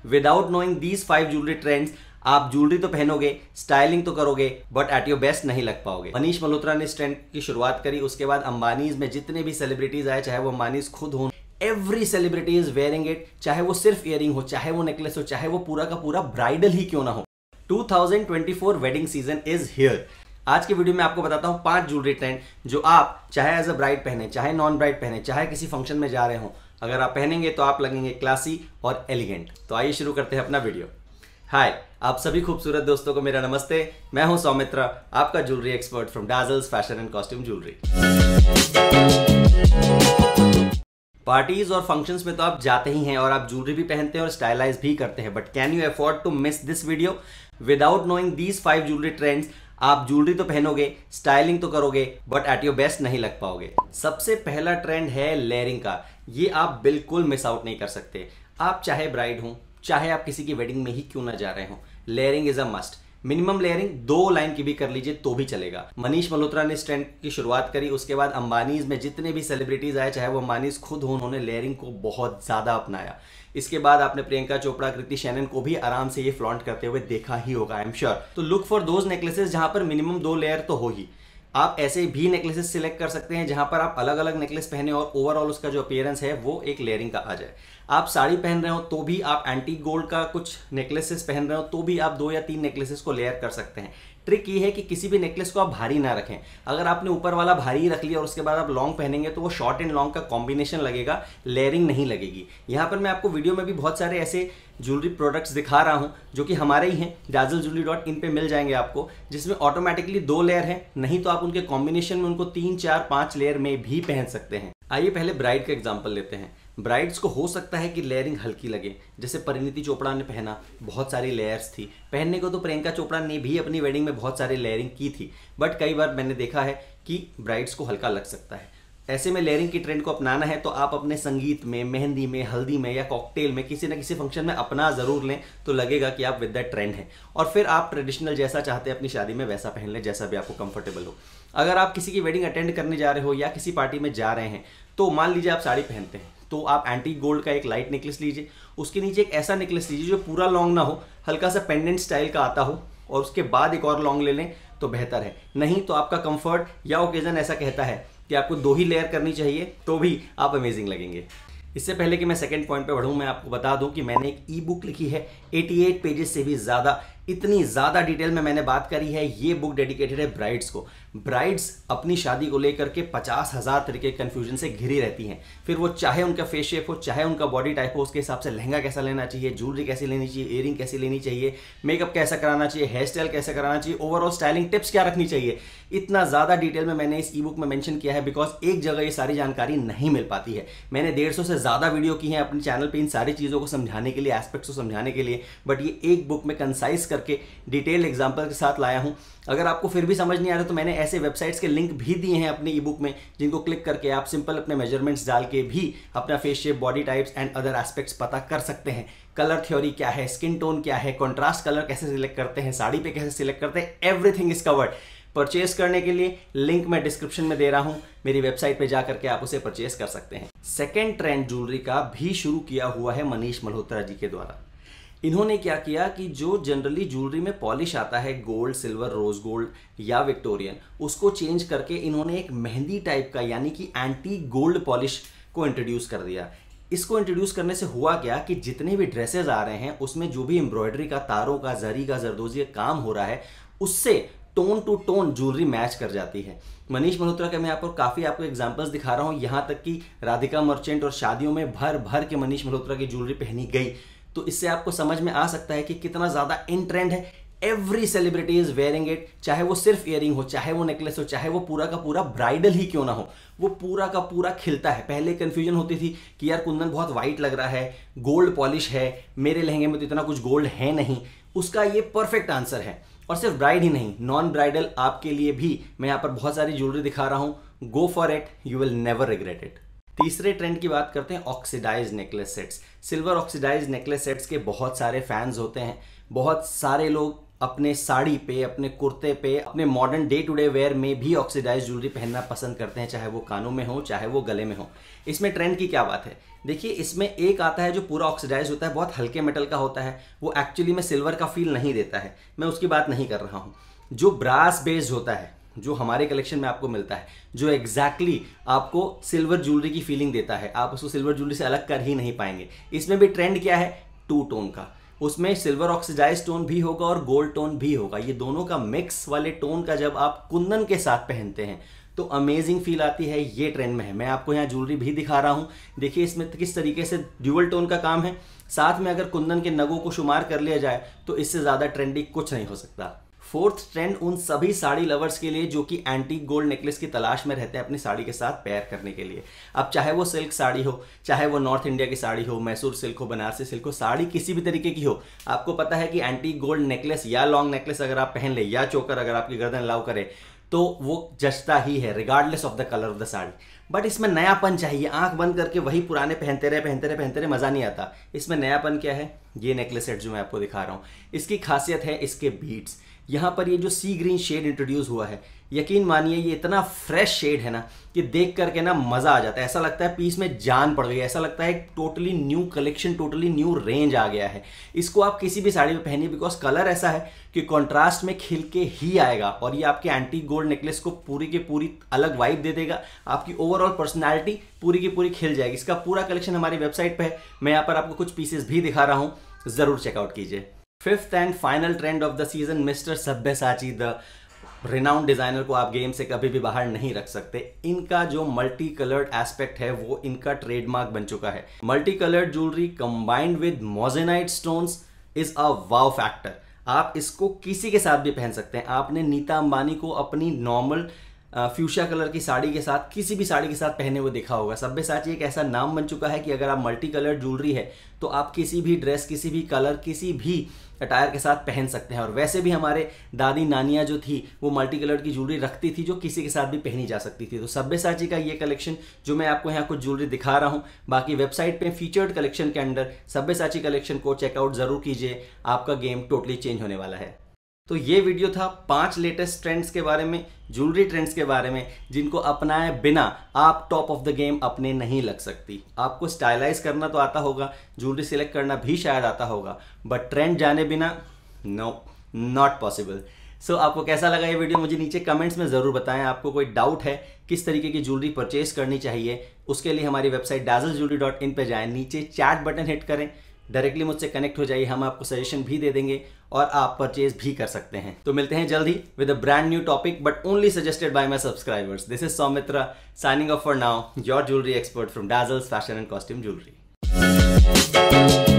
Without knowing these 5 jewellery trends आप jewellery तो पहनोगे, स्टाइलिंग तो करोगे, बट एट योर बेस्ट नहीं लग पाओगे। मनीष मल्होत्रा ने इस ट्रेंड की शुरुआत करी, उसके बाद अंबानीज में जितने भी सेलिब्रिटीज आए, चाहे वो अंबानीज खुद हों, every celebrity is wearing it, चाहे वो सिर्फ इयरिंग हो, चाहे वो नेकलेस हो, चाहे वो पूरा का पूरा ब्राइडल ही क्यों ना हो। 2024 वेडिंग सीजन इज हियर। आज की वीडियो में आपको बताता हूं 5 ज्वेलरी ट्रेंड जो आप चाहे एज अ ब्राइड पहने, चाहे नॉन ब्राइड पहने, चाहे किसी फंक्शन में जा रहे हो, अगर आप पहनेंगे तो आप लगेंगे क्लासी और एलिगेंट। तो आइए शुरू करते हैं अपना वीडियो। हाय, आप सभी खूबसूरत दोस्तों को मेरा नमस्ते। मैं हूं सौमित्रा, आपका jewellery expert from Dazzle's fashion and costume jewellery. Parties और फंक्शंस में तो आप जाते ही हैं और आप ज्वेलरी भी पहनते हैं और स्टाइलाइज भी करते हैं, but can you afford to miss this video? Without knowing these 5 jewellery trends आप ज्वेलरी तो पहनोगे, स्टाइलिंग तो करोगे, बट एट योर बेस्ट नहीं लग पाओगे। सबसे पहला ट्रेंड है लेयरिंग का। ये आप बिल्कुल मिस आउट नहीं कर सकते। आप चाहे ब्राइड हो, चाहे आप किसी की वेडिंग में ही क्यों ना जा रहे हो, layering is a must. Minimum layering 2 line की भी कर लीजिए तो भी चलेगा। मनीष मल्होत्रा ने इस ट्रेंड की शुरुआत करी, उसके बाद अंबानीज में जितने भी सेलिब्रिटीज आए, चाहे वो अंबानीज खुद हो, उन्होंने लेयरिंग को बहुत ज्यादा अपनाया। इसके बाद आपने प्रियंका चोपड़ा, कृति शेनन को भी आराम से ये फ्लॉन्ट करते हुए देखा ही होगा, आई एम श्योर। तो लुक फॉर दोज नेकलेसेस जहां पर मिनिमम 2 लेयर तो हो ही। आप ऐसे भी नेकलेसेस सिलेक्ट कर सकते हैं जहां पर आप अलग अलग नेकलेस पहने और ओवरऑल उसका जो अपीयरेंस है वो एक लेयरिंग का आ जाए। आप साड़ी पहन रहे हो तो भी, आप एंटीक गोल्ड का कुछ नेकलेसेस पहन रहे हो तो भी आप 2 या 3 नेकलेसेस को लेयर कर सकते हैं। ट्रिक ये है कि किसी भी नेकलेस को आप भारी ना रखें। अगर आपने ऊपर वाला भारी रख लिया और उसके बाद आप लॉन्ग पहनेंगे तो वो शॉर्ट एंड लॉन्ग का कॉम्बिनेशन लगेगा, लेयरिंग नहीं लगेगी। यहाँ पर मैं आपको वीडियो में भी बहुत सारे ऐसे ज्वेलरी प्रोडक्ट्स दिखा रहा हूँ जो कि हमारे ही हैं, dazzlejewelry.in पे मिल जाएंगे आपको, जिसमें ऑटोमेटिकली 2 लेयर हैं, नहीं तो आप उनके कॉम्बिनेशन में उनको 3, 4, 5 लेयर में भी पहन सकते हैं। आइए पहले ब्राइड का एग्जाम्पल लेते हैं। ब्राइड्स को हो सकता है कि लेयरिंग हल्की लगे, जैसे परिणीति चोपड़ा ने पहना, बहुत सारी लेयर्स थी। पहनने को तो प्रियंका चोपड़ा ने भी अपनी वेडिंग में बहुत सारी लेयरिंग की थी, बट कई बार मैंने देखा है कि ब्राइड्स को हल्का लग सकता है। ऐसे में लेयरिंग की ट्रेंड को अपनाना है तो आप अपने संगीत में, मेहंदी में, हल्दी में या कॉकटेल में किसी न किसी फंक्शन में अपना जरूर लें, तो लगेगा कि आप विद द ट्रेंड हैं। और फिर आप ट्रेडिशनल जैसा चाहते हैं अपनी शादी में वैसा पहन लें, जैसा भी आपको कंफर्टेबल हो। अगर आप किसी की वेडिंग अटेंड करने जा रहे हो या किसी पार्टी में जा रहे हैं, तो मान लीजिए आप साड़ी पहनते हैं, तो आप एंटीक गोल्ड का एक लाइट नेकलेस लीजिए, उसके नीचे एक ऐसा नेकलेस लीजिए जो पूरा लॉन्ग ना हो, हल्का सा पेंडेंट स्टाइल का आता हो, और उसके बाद एक और लॉन्ग ले लें तो बेहतर है। नहीं तो आपका कंफर्ट या ओकेजन ऐसा कहता है कि आपको 2 ही लेयर करनी चाहिए तो भी आप अमेजिंग लगेंगे। इससे पहले कि मैं सेकंड पॉइंट पे बढ़ूं, मैं आपको बता दूं कि मैंने एक ई बुक लिखी है, 88 पेजेस से भी ज्यादा। इतनी ज्यादा डिटेल में मैंने बात करी है। ये बुक डेडिकेटेड है ब्राइड्स को। ब्राइड्स अपनी शादी को लेकर के 50,000 तरीके के कंफ्यूजन से घिरी रहती हैं। फिर वो चाहे उनका फेस शेप हो, चाहे उनका बॉडी टाइप हो, उसके हिसाब से लहंगा कैसा लेना चाहिए, ज्वेलरी कैसी लेनी चाहिए, इयरिंग कैसी लेनी चाहिए, मेकअप कैसा कराना चाहिए, हेयर स्टाइल कैसे कराना चाहिए, ओवरऑल स्टाइलिंग टिप्स क्या रखनी चाहिए। इतना ज्यादा डिटेल में मैंने इस ई बुक में मेंशन किया है, बिकॉज एक जगह ये सारी जानकारी नहीं मिल पाती है। मैंने 150 से ज्यादा वीडियो की है अपने चैनल पे इन सारी चीजों को समझाने के लिए, एस्पेक्ट्स को समझाने के लिए, बट ये एक बुक में कंसाइज करके डिटेल एग्जांपल के साथ लाया हूं। अगर आपको फिर भी समझ नहीं आ रहा तो मैंने ऐसे वेबसाइट्स के लिंक भी दिए हैं अपने ई बुक में, जिनको क्लिक करके आप सिंपल अपने मेजरमेंट्स डाल के भी अपना face shape, body types and other aspects पता कर सकते हैं। कलर थ्योरी क्या है, स्किन टोन क्या है, कॉन्ट्रास्ट कलर कैसे सिलेक्ट करते हैं, साड़ी पे कैसे सिलेक्ट करते हैं, एवरीथिंग इज कवर्ड। परचेज करने के लिए लिंक मैं डिस्क्रिप्शन में दे रहा हूं, मेरी वेबसाइट पे जाकर के आप उसे परचेज कर सकते हैं। सेकेंड ट्रेंड ज्वेलरी का भी शुरू किया हुआ है मनीष मल्होत्रा जी के द्वारा। इन्होंने क्या किया कि जो जनरली ज्वेलरी में पॉलिश आता है, गोल्ड, सिल्वर, रोज गोल्ड या विक्टोरियन, उसको चेंज करके इन्होंने एक मेहंदी टाइप का यानी कि एंटीक गोल्ड पॉलिश को इंट्रोड्यूस कर दिया। इसको इंट्रोड्यूस करने से हुआ क्या कि जितने भी ड्रेसेस आ रहे हैं उसमें जो भी एम्ब्रॉयडरी का, तारों का, जरी का, जरदोजी का काम हो रहा है, उससे tone to tone jewellery match कर जाती है। मनीष मल्होत्रा के मैं यहाँ पर काफी आपको एग्जांपल्स दिखा रहा हूँ, यहाँ तक कि राधिका मर्चेंट और शादियों में भर भर के मनीष मल्होत्रा की ज्वेलरी पहनी गई। तो इससे आपको समझ में आ सकता है कि कितना ज्यादा इन ट्रेंड है। Every celebrity is wearing it, चाहे वो सिर्फ इयरिंग हो, चाहे वो नेकलेस हो, चाहे वो पूरा का पूरा ब्राइडल ही क्यों ना हो, वो पूरा का पूरा खिलता है। पहले कंफ्यूजन होती थी कि यार कुंदन बहुत व्हाइट लग रहा है, गोल्ड पॉलिश है, मेरे लहंगे में तो इतना कुछ गोल्ड है नहीं। उसका ये परफेक्ट आंसर है। और सिर्फ ब्राइड ही नहीं, नॉन ब्राइडल आपके लिए भी मैं यहाँ पर बहुत सारी ज्वेलरी दिखा रहा हूँ। Go for it, you will never regret it. तीसरे ट्रेंड की बात करते हैं, oxidise necklace sets. Silver oxidise necklace sets के बहुत सारे फैंस होते हैं, बहुत सारे लोग अपने साड़ी पे, अपने कुर्ते पे, अपने modern day to day wear में भी ऑक्सीडाइज ज्वेलरी पहनना पसंद करते हैं, चाहे वो कानों में हो चाहे वो गले में हो। इसमें ट्रेंड की क्या बात है, देखिए इसमें एक आता है जो पूरा ऑक्सीडाइज होता है, बहुत हल्के मेटल का होता है, वो एक्चुअली में सिल्वर का फील नहीं देता है, मैं उसकी बात नहीं कर रहा हूँ। जो ब्रास बेस्ड होता है, जो हमारे कलेक्शन में आपको मिलता है, जो एग्जैक्टली आपको सिल्वर ज्वेलरी की फीलिंग देता है, आप उसको सिल्वर ज्वेलरी से अलग कर ही नहीं पाएंगे। इसमें भी ट्रेंड क्या है, टू टोन का, उसमें सिल्वर ऑक्सीडाइज टोन भी होगा और गोल्ड टोन भी होगा। ये दोनों का मिक्स वाले टोन का जब आप कुंदन के साथ पहनते हैं तो अमेजिंग फील आती है। ये ट्रेंड में है। मैं आपको यहाँ ज्वेलरी भी दिखा रहा हूँ, देखिए इसमें किस तरीके से ड्यूअल टोन का काम है, साथ में अगर कुंदन के नगों को शुमार कर लिया जाए तो इससे ज़्यादा ट्रेंडी कुछ नहीं हो सकता। फोर्थ ट्रेंड उन सभी साड़ी लवर्स के लिए जो कि एंटीक गोल्ड नेकलेस की तलाश में रहते हैं अपनी साड़ी के साथ पेयर करने के लिए। अब चाहे वो सिल्क साड़ी हो, चाहे वो नॉर्थ इंडिया की साड़ी हो, मैसूर सिल्क हो, बनारसी सिल्क हो, साड़ी किसी भी तरीके की हो, आपको पता है कि एंटीक गोल्ड नेकलेस या लॉन्ग नेकलेस अगर आप पहन ले या चोकर अगर आपकी गर्दन अलाउ करे तो वो जचता ही है regardless of the colour of the sari. But इसमें नयापन चाहिए, आंख बंद करके वही पुराने पहनते रहे मज़ा नहीं आता। इसमें नयापन क्या है, ये नेकलेस सेट जो मैं आपको दिखा रहा हूँ, इसकी खासियत है इसके बीड्स। यहाँ पर ये जो सी ग्रीन शेड इंट्रोड्यूस हुआ है, यकीन मानिए ये इतना फ्रेश शेड है ना कि देख करके ना मज़ा आ जाता है, ऐसा लगता है पीस में जान पड़ गई, ऐसा लगता है totally new collection, totally new range आ गया है। इसको आप किसी भी साड़ी में पहनिए बिकॉज कलर ऐसा है कि कॉन्ट्रास्ट में खिल के ही आएगा और ये आपके एंटीक गोल्ड नेकलेस को पूरी की पूरी अलग वाइब दे देगा, आपकी ओवरऑल पर्सनैलिटी पूरी की पूरी खिल जाएगी। इसका पूरा कलेक्शन हमारी वेबसाइट पर है, मैं यहाँ पर आपको कुछ पीसेस भी दिखा रहा हूँ, ज़रूर चेकआउट कीजिए। Fifth and final trend of the season, mister Sabyasachi the renowned designer को आप गेम से कभी भी बाहर नहीं रख सकते। इनका जो मल्टी कलर्ड एस्पेक्ट है वो इनका ट्रेडमार्क बन चुका है। Multi coloured jewellery combined with moissanite stones is a wow factor. आप इसको किसी के साथ भी पहन सकते हैं। आपने नीता अंबानी को अपनी नॉर्मल फ्यूशिया कलर की साड़ी के साथ, किसी भी साड़ी के साथ पहने हुए देखा होगा। सब्यसाची एक ऐसा नाम बन चुका है कि अगर आप मल्टी कलर ज्वेलरी है तो आप किसी भी ड्रेस, किसी भी कलर, किसी भी अटायर के साथ पहन सकते हैं। और वैसे भी हमारे दादी नानियाँ जो थी वो मल्टी कलर की ज्वेलरी रखती थी जो किसी के साथ भी पहनी जा सकती थी। तो सब्यसाची का ये कलेक्शन जो मैं आपको यहाँ कुछ ज्वेलरी दिखा रहा हूँ, बाकी वेबसाइट पे फीचर्ड कलेक्शन के अंडर सब्यसाची कलेक्शन को चेकआउट जरूर कीजिए, आपका गेम टोटली चेंज होने वाला है। तो ये वीडियो था 5 लेटेस्ट ट्रेंड्स के बारे में, ज्वेलरी ट्रेंड्स के बारे में, जिनको अपनाए बिना आप टॉप ऑफ द गेम अपने नहीं लग सकती। आपको स्टाइलाइज करना तो आता होगा, ज्वेलरी सिलेक्ट करना भी शायद आता होगा, बट ट्रेंड जाने बिना नो, नॉट पॉसिबल। सो आपको कैसा लगा ये वीडियो मुझे नीचे कमेंट्स में ज़रूर बताएं। आपको कोई डाउट है किस तरीके की ज्वेलरी परचेज करनी चाहिए, उसके लिए हमारी वेबसाइट dazzlejewelry.in पे जाएं, नीचे चैट बटन हिट करें, डायरेक्टली मुझसे कनेक्ट हो जाइए, हम आपको सजेशन भी दे देंगे और आप परचेज भी कर सकते हैं। तो मिलते हैं जल्दी with a brand new topic but only suggested by my subscribers. This is Soumitra signing off for now, your jewellery expert from Dazzle's fashion and costume jewellery.